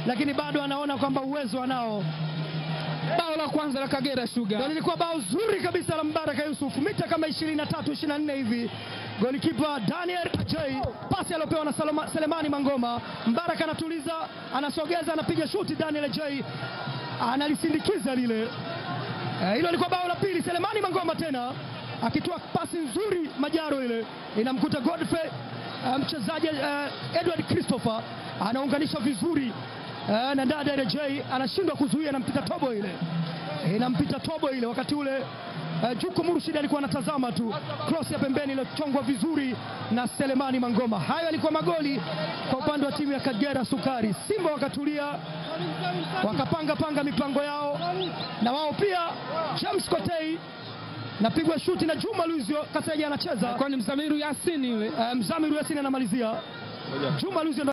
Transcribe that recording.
lakini bado anaona kwamba uwezo anao. Bao la kwanza la Kagera Sugar ndio lilikuwa bao zuri kabisa la Mbaraka Yusuf, mita kama 23-24 hivi. Golikipa Daniel J, pasi aliyopewa na Selemani Mangoma. Mbaraka anatuliza, anasogeza, anapiga shuti. Daniel J analisindikiza lile. Hilo lilikuwa bao la pili. Selemani Mangoma tena akitoa pasi nzuri, Majaro ile inamkuta Godfrey, mchezaji Edward Christopher anaunganisha vizuri na Daniel J anashindwa kuzuia, anampita tobo ile. Inampita tobo ile. Wakati ule Juku Murshid alikuwa anatazama tu, cross ya pembeni ile chongwa vizuri na Selemani Mangoma. Hayo alikuwa magoli kwa upande wa timu ya Kagera Sukari. Simba wakatulia, wakapanga mipango yao, na wao pia. James Kotei napigwa shuti na Juma Luizio Kaseja anacheza. Kwa ni Mzamiru Yasini yule. Mzamiru Yasini anamalizia. Juma Luizio